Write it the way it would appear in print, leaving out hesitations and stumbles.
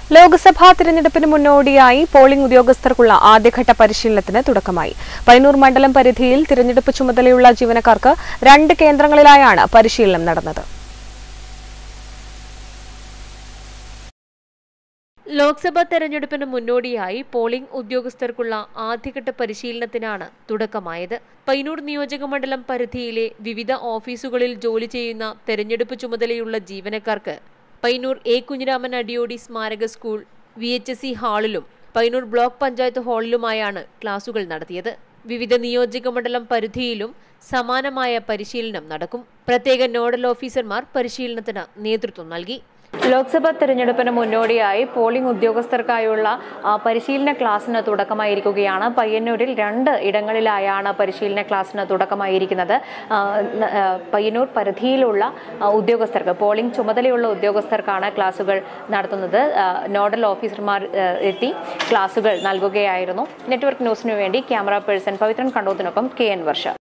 ലോക്സഭാ തിരഞ്ഞെടുപ്പിന് മുന്നോടിയായി പോളിംഗ് ഉദ്യോഗസ്ഥർക്കുള്ള ആദ്യഘട്ട പരിശീലനത്തിന് തുടക്കമായി. പയ്യന്നൂർ മണ്ഡലം പരിധിയിൽ തിരഞ്ഞെടുപ്പ് ചുമതലയുള്ള ജീവനക്കാർക്ക് 2 കേന്ദ്രങ്ങളിലായാണ് പരിശീലനം നടന്നത്. ലോക്സഭാ തെരഞ്ഞെടുപ്പിന് മുന്നോടിയായി പോളിംഗ് ഉദ്യോഗസ്ഥർക്കുള്ള ആദ്യഘട്ട പരിശീലനത്തിനാണ് തുടക്കമായത്. പയ്യന്നൂർ നിയോജക മണ്ഡലം പരിധിയിലെ വിവിധ ഓഫീസുകളിൽ ജോലി ചെയ്യുന്ന തെരഞ്ഞെടുപ്പ് ചുമതലയുള്ള ജീവനക്കാർക്ക് പയ്യന്നൂർ എ കുഞ്ഞിരാമൻ അടിയോടി സ്മാരക സ്കൂൾ VHSE ഹാളിലും പയ്യന്നൂർ ബ്ലോക്ക് പഞ്ചായത്ത് ഹാളിലുമായാണ് ക്ലാസുകൾ നടത്തിയത്. വിവിധ നിയോജക മണ്ഡലം പരിധിയിലും സമാനമായ പരിശീലനം നടക്കും. പ്രത്യേക നോഡൽ ഓഫീസർമാർ പരിശീലനത്തിന് നേതൃത്വം നൽകി. ലോക്സഭാ തെരഞ്ഞെടുപ്പിന് മുന്നോടിയായി പോളിംഗ് ഉദ്യോഗസ്ഥർക്കായുള്ള പരിശീലന ക്ലാസ്സിന് തുടക്കമായിരിക്കുകയാണ്. പയ്യന്നൂരിൽ 2 ഇടങ്ങളിലായാണ് പരിശീലന ക്ലാസ്സിന് തുടക്കമായിരിക്കുന്നത്. പയ്യന്നൂർ പരിധിയിലുള്ള ഉദ്യോഗസ്ഥർക്ക്, പോളിംഗ് ചുമതലയുള്ള ഉദ്യോഗസ്ഥർക്കാണ് ക്ലാസുകൾ നടത്തുന്നത്. നോഡൽ ഓഫീസർമാർ എത്തി ക്ലാസുകൾ നൽകുകയായിരുന്നു. നെറ്റ്വർക്ക് ന്യൂസിനു വേണ്ടി ക്യാമറ പേഴ്സൺ പവിത്രൻ കണ്ടോത്തിനൊപ്പം KN വർഷ.